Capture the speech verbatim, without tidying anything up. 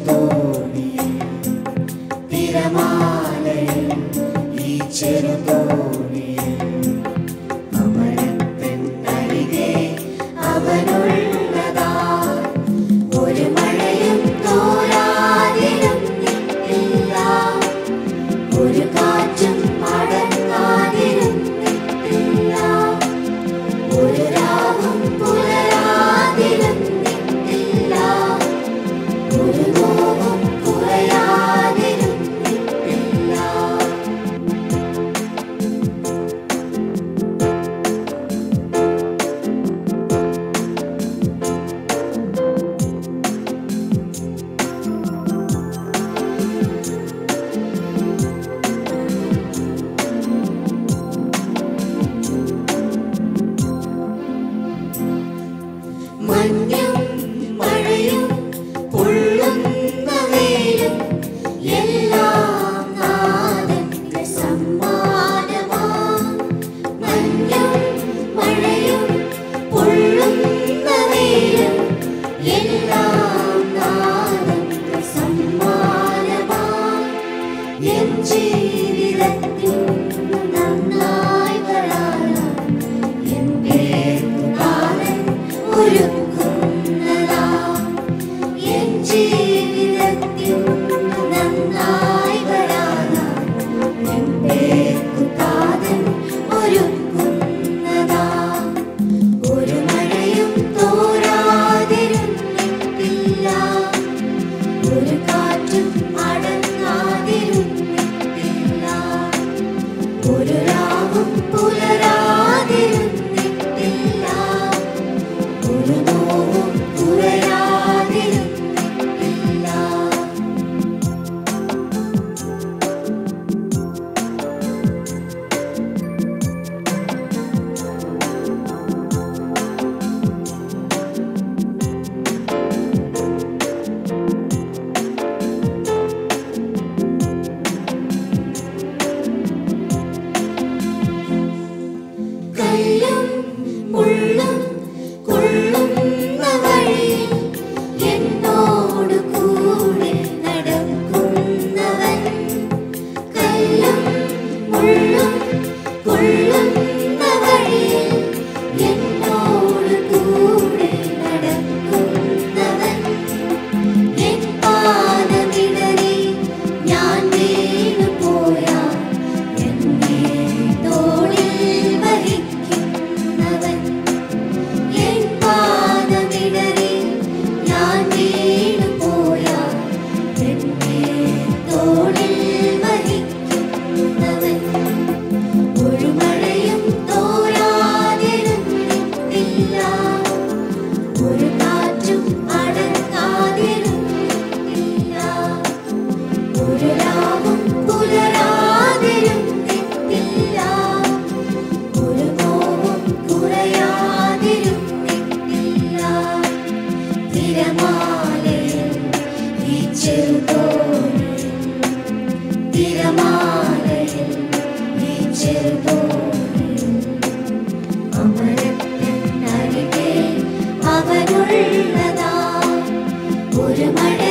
ചെറുതോണിയിൽ തിരമാലയിൽ ഈ ചെറുതോണിയിൽ അമരത്തിൻ അരികെ അവനുള്ളതാ ഒരു മഴയും തോരാതിരുന്നിട്ടില്ല ഒരു കാറ്റും അടങ്ങാതിരുന്നിട്ടില്ല ഒരു രാവും പുലരാതിരുന്നിട്ടില്ല ഒരു നോവും കുറയാതിരുന്നിട്ടില്ല. മഞ്ഞും മഴയും പൊള്ളുന്ന വെയിലും എല്ലാം നാഥന്റെ സമ്മാനമാ. മഞ്ഞും മഴയും പൊള്ളുന്ന വെയിലും എല്ലാം നാഥന്റെ സമ്മാനമാ. എൻ ജീവിതത്തിൽ നന്നായി വരാനാ എൻ പേർക്കുകാരൻ ഒരുക്കുന്നതാ. എൻ ജീവിതത്തിൽ നന്നായി വരാനാ എൻ പേർക്കുകാരൻ ഒരുക്കുന്നതാ. ഒരു മഴയും തോരാതിരുന്നിട്ടില്ല ഒരു കാറ്റും അടങ്ങാതിരുന്നിട്ടില്ല ഒരു രാവും പുലരാതിരുന്നിട്ടില്ല ഒരു നോവും കുറയാതിരുന്നിട്ടില്ല. കല്ലും മുള്ളും കൊള്ളുന്ന വഴിയിൽ എന്നോട് കൂടെ നടക്കുന്നവൻ. കല്ലും മുള്ളും കൊള്ളുന്ന വഴിയിൽ എന്നോട് കൂടെ നടക്കുന്നവൻ. എൻ പാദമിടറി ഞാൻ വീണു പോയാൽ എന്നെ തോളിൽ വഹിക്കുന്നവൻ. എൻ പാദമിടറി ഞാൻ വീണു പോയാൽ എന്നെ തോളിൽ വഹിക്കുന്നവൻ. ഒരു മഴയും തോരാതിരുന്നിട്ടില്ല ഒരു കാറ്റും അടങ്ങാതിരുന്നിട്ടില്ല ഒരു രാവും പുലരാതിരുന്നിട്ടില്ല ഒരു നോവും കുറയാതിരുന്നിട്ടില്ല. തിരമാലയിൽ ഈ ചെറുതോണിയിൽ തിരമാലയിൽ ഈ ചെറുതോണിയിൽ അമരത്തിൻ അരികെ അവനുള്ളതാ ഒരു മഴ